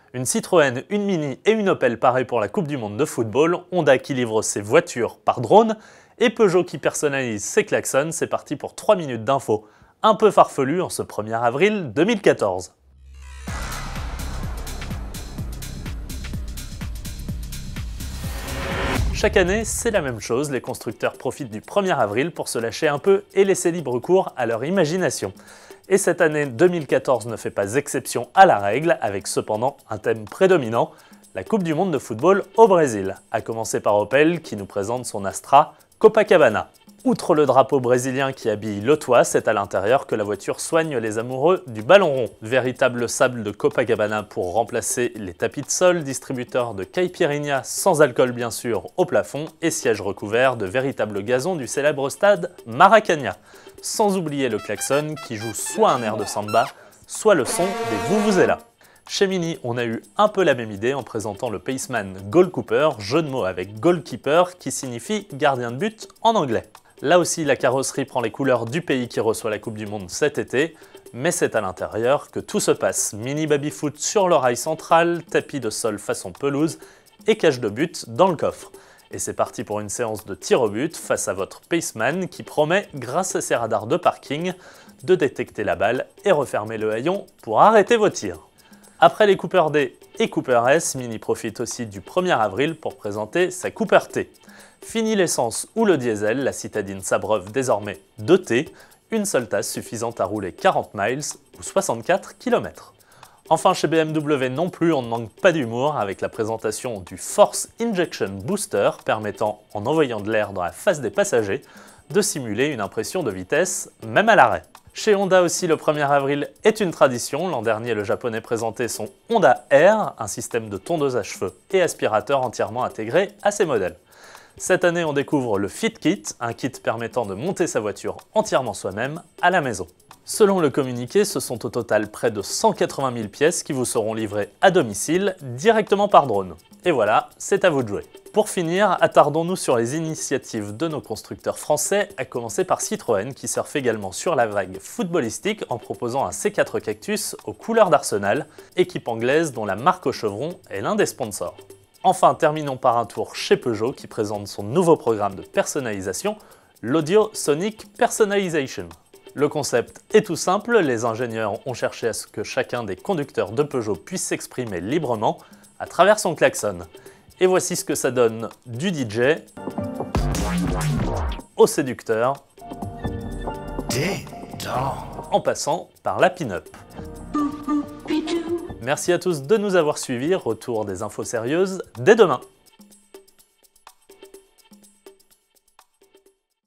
Une Citroën, une Mini et une Opel parées pour la Coupe du Monde de football, Honda qui livre ses voitures par drone, et Peugeot qui personnalise ses klaxons. C'est parti pour 3 minutes d'infos un peu farfelues en ce 1er avril 2014. Chaque année, c'est la même chose, les constructeurs profitent du 1er avril pour se lâcher un peu et laisser libre cours à leur imagination. Et cette année 2014 ne fait pas exception à la règle, avec cependant un thème prédominant, la Coupe du Monde de football au Brésil, à commencer par Opel qui nous présente son Astra Copacabana. Outre le drapeau brésilien qui habille le toit, c'est à l'intérieur que la voiture soigne les amoureux du ballon rond. Véritable sable de Copacabana pour remplacer les tapis de sol, distributeur de caipirinha sans alcool bien sûr au plafond et siège recouvert de véritable gazon du célèbre stade Maracanã. Sans oublier le klaxon qui joue soit un air de samba, soit le son des Vuvuzela. Chez Mini, on a eu un peu la même idée en présentant le Paceman Goalkeeper, jeu de mots avec goalkeeper qui signifie gardien de but en anglais. Là aussi, la carrosserie prend les couleurs du pays qui reçoit la Coupe du Monde cet été, mais c'est à l'intérieur que tout se passe. Mini baby-foot sur le rail central, tapis de sol façon pelouse et cage de but dans le coffre. Et c'est parti pour une séance de tir au but face à votre Paceman qui promet, grâce à ses radars de parking, de détecter la balle et refermer le haillon pour arrêter vos tirs. Après les Cooper D et Cooper S, Mini profite aussi du 1er avril pour présenter sa Cooper T. Fini l'essence ou le diesel, la citadine s'abreuve désormais de T, une seule tasse suffisante à rouler 40 miles ou 64 km. Enfin chez BMW non plus, on ne manque pas d'humour avec la présentation du Force Injection Booster permettant, en envoyant de l'air dans la face des passagers, de simuler une impression de vitesse même à l'arrêt. Chez Honda aussi, le 1er avril est une tradition. L'an dernier, le japonais présentait son Honda Air, un système de tondeuse à cheveux et aspirateur entièrement intégré à ses modèles. Cette année, on découvre le Fit Kit, un kit permettant de monter sa voiture entièrement soi-même à la maison. Selon le communiqué, ce sont au total près de 180 000 pièces qui vous seront livrées à domicile directement par drone. Et voilà, c'est à vous de jouer. Pour finir, attardons-nous sur les initiatives de nos constructeurs français, à commencer par Citroën qui surfe également sur la vague footballistique en proposant un C4 Cactus aux couleurs d'Arsenal, équipe anglaise dont la marque au chevron est l'un des sponsors. Enfin, terminons par un tour chez Peugeot qui présente son nouveau programme de personnalisation, l'Audio Sonic Personalization. Le concept est tout simple, les ingénieurs ont cherché à ce que chacun des conducteurs de Peugeot puisse s'exprimer librement à travers son klaxon. Et voici ce que ça donne du DJ au séducteur, en passant par la pin-up. Merci à tous de nous avoir suivis, retour des infos sérieuses dès demain.